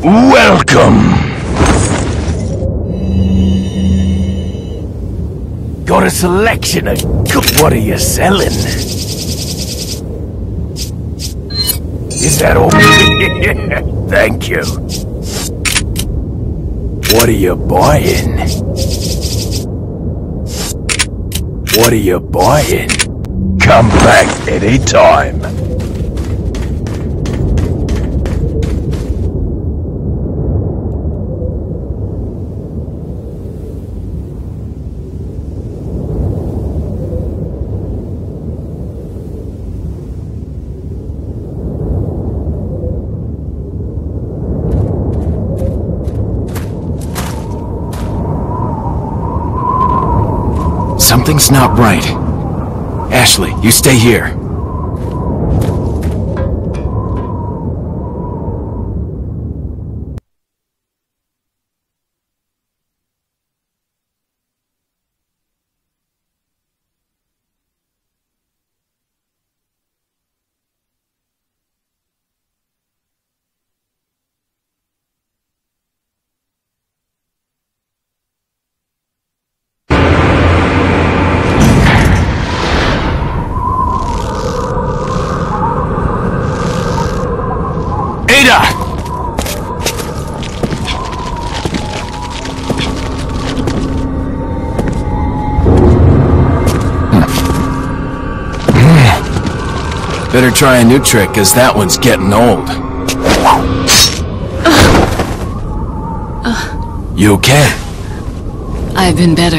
Welcome! Got a selection of... What are you selling? Is that all? Thank you. What are you buying? What are you buying? Come back anytime. Something's not right. Ashley, you stay here. Better try a new trick, cause that one's getting old. You okay? I've been better.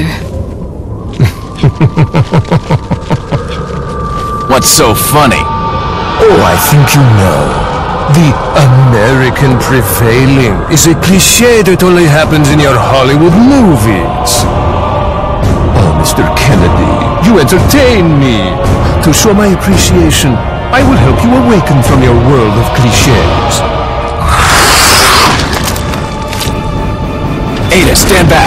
What's so funny? Oh, I think you know. The American prevailing is a cliché that only happens in your Hollywood movies. Oh, Mr. Kennedy, you entertain me. To show my appreciation, I will help you awaken from your world of clichés. Ada, stand back.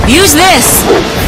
Use this!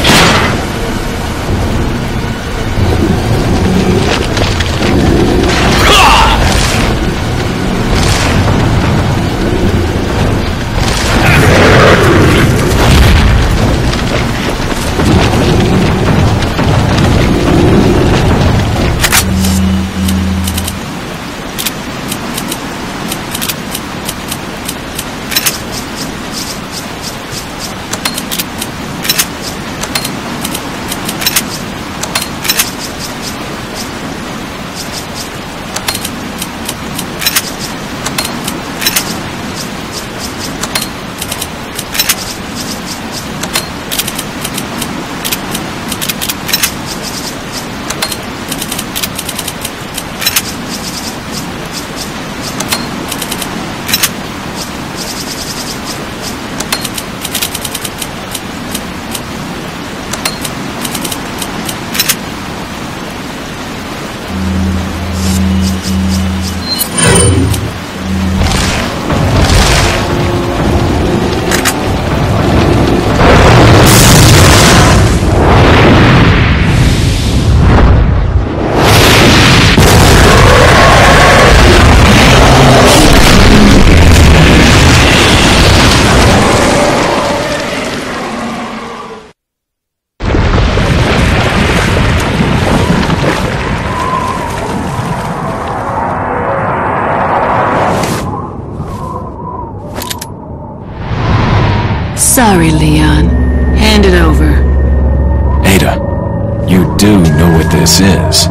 Sorry, Leon. Hand it over. Ada, you do know what this is.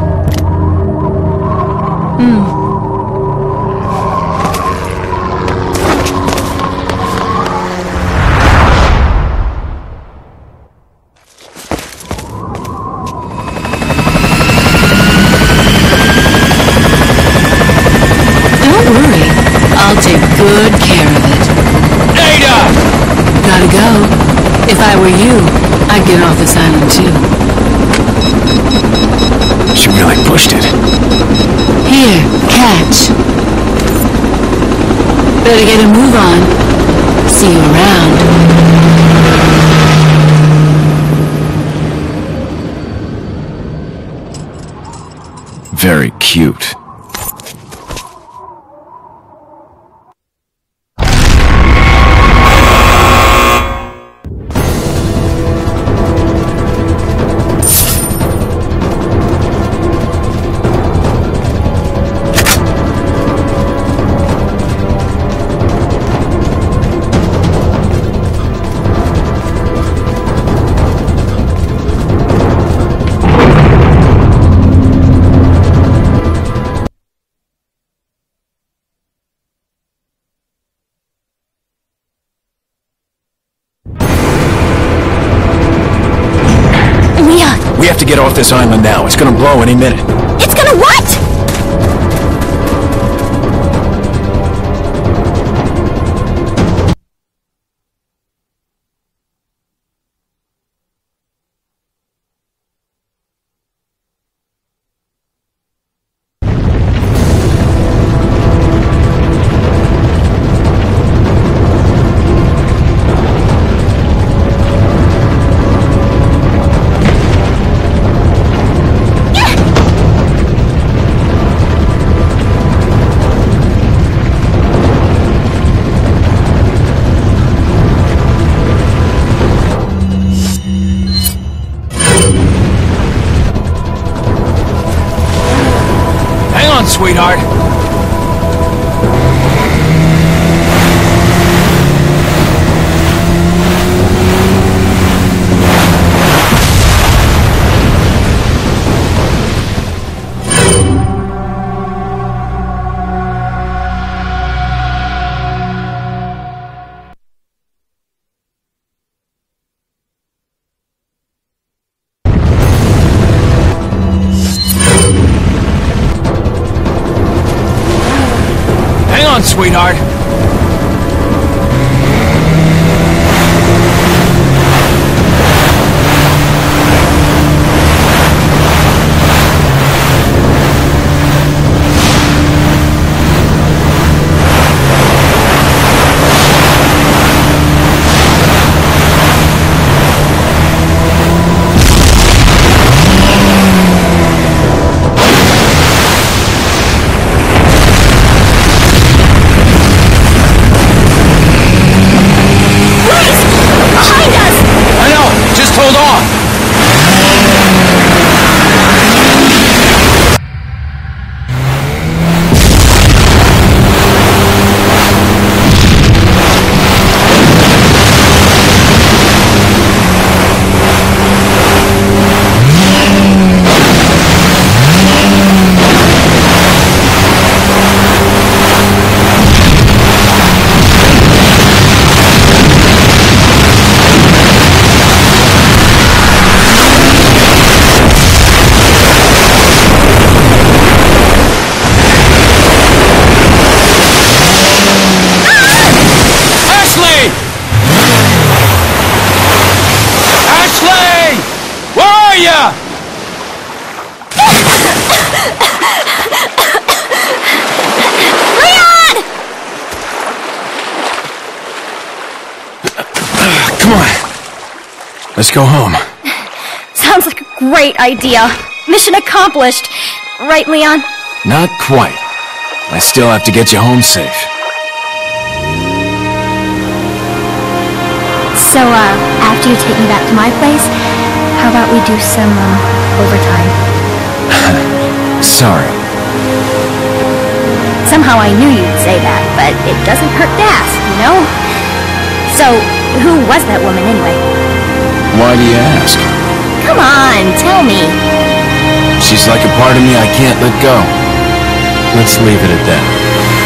Don't worry. I'll take good care of it. Ada! Gotta go. If I were you, I'd get off this island too. She really pushed it. Here, catch. Better get a move on. See you around. Very cute. We have to get off this island now. It's gonna blow any minute. It's gonna what? Sweetheart. Sweetheart. are ya? Leon! Come on. Let's go home. Sounds like a great idea. Mission accomplished. Right, Leon? Not quite. I still have to get you home safe. So, after you take me back to my place, how about we do some, overtime? Sorry. Somehow I knew you'd say that, but it doesn't hurt to ask, you know? So, who was that woman anyway? Why do you ask? Come on, tell me. She's like a part of me I can't let go. Let's leave it at that.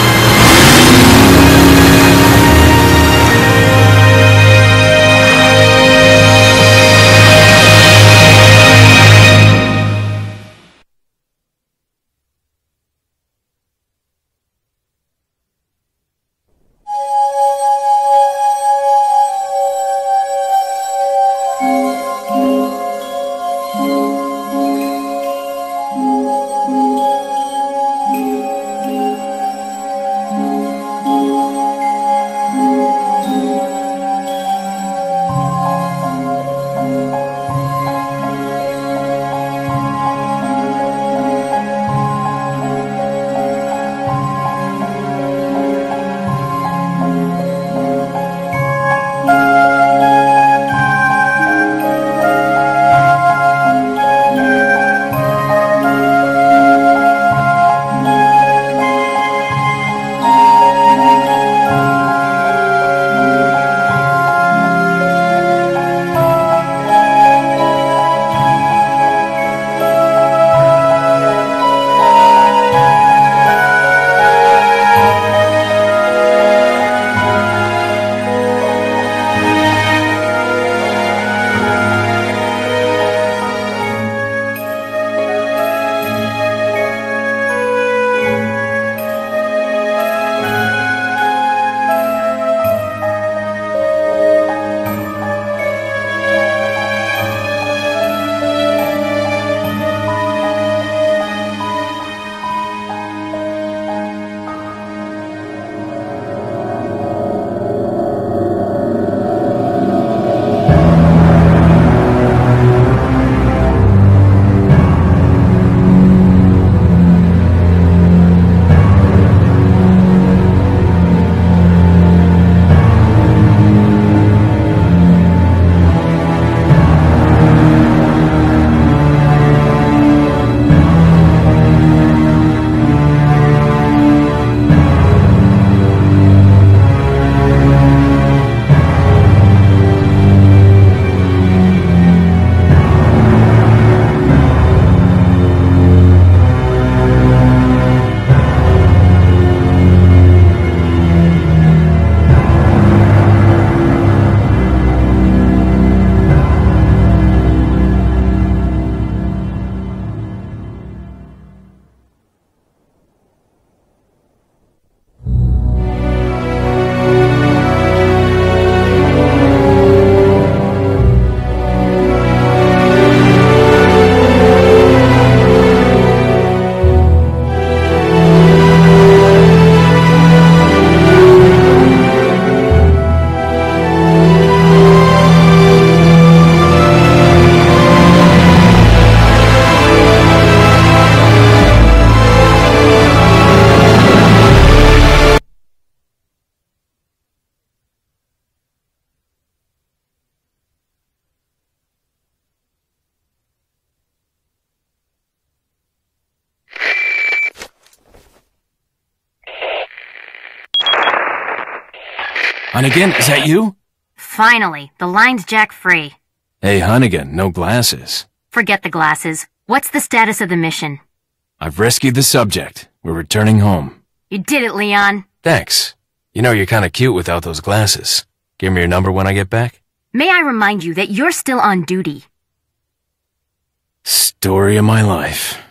Hunnigan, is that you? Finally, the line's jack free. Hey, Hunnigan, no glasses. Forget the glasses. What's the status of the mission? I've rescued the subject. We're returning home. You did it, Leon. Thanks. You know, you're kinda cute without those glasses. Give me your number when I get back. May I remind you that you're still on duty. Story of my life.